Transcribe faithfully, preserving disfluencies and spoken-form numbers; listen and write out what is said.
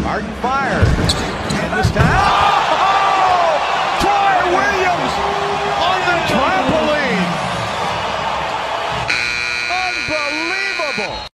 Harden fires. And this time. Oh! Troy Williams on the trampoline. Unbelievable.